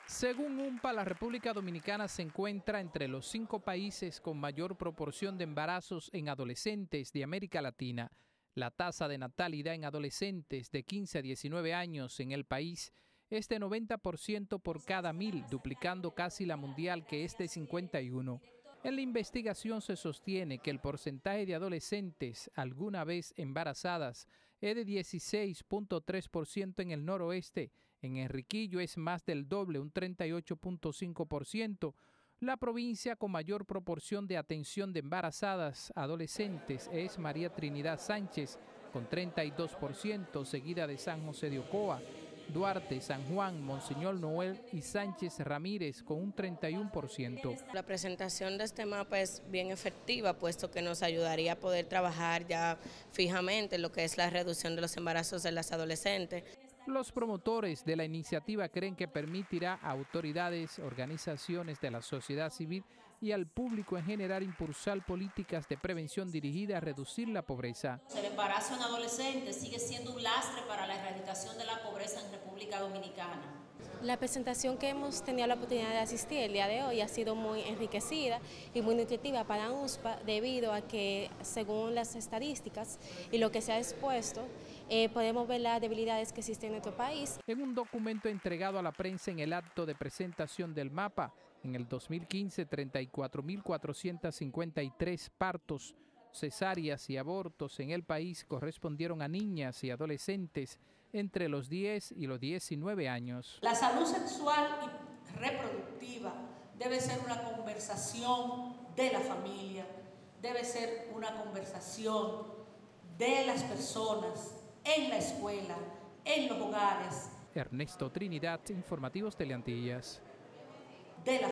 Según UNPA, la República Dominicana se encuentra entre los 5 países con mayor proporción de embarazos en adolescentes de América Latina. La tasa de natalidad en adolescentes de 15 a 19 años en el país es de 90% por cada 1.000, duplicando casi la mundial, que es de 51. En la investigación se sostiene que el porcentaje de adolescentes alguna vez embarazadas es de 16.3% en el noroeste. En Enriquillo es más del doble, un 38.5%. La provincia con mayor proporción de atención de embarazadas adolescentes es María Trinidad Sánchez, con 32%, seguida de San José de Ocoa, Duarte, San Juan, Monseñor Noel y Sánchez Ramírez con un 31%. La presentación de este mapa es bien efectiva, puesto que nos ayudaría a poder trabajar ya fijamente en lo que es la reducción de los embarazos de las adolescentes. Los promotores de la iniciativa creen que permitirá a autoridades, organizaciones de la sociedad civil y al público en general impulsar políticas de prevención dirigidas a reducir la pobreza. El embarazo en adolescentes sigue siendo un lastre para la erradicación de la pobreza en República Dominicana. La presentación que hemos tenido la oportunidad de asistir el día de hoy ha sido muy enriquecida y muy nutritiva para UNSPA, debido a que, según las estadísticas y lo que se ha expuesto, podemos ver las debilidades que existen en nuestro país. En un documento entregado a la prensa en el acto de presentación del mapa, en el 2015, 34.453 partos, cesáreas y abortos en el país correspondieron a niñas y adolescentes entre los 10 y los 19 años. La salud sexual y reproductiva debe ser una conversación de la familia, debe ser una conversación de las personas en la escuela, en los hogares. Ernesto Trinidad, Informativos Teleantillas. De la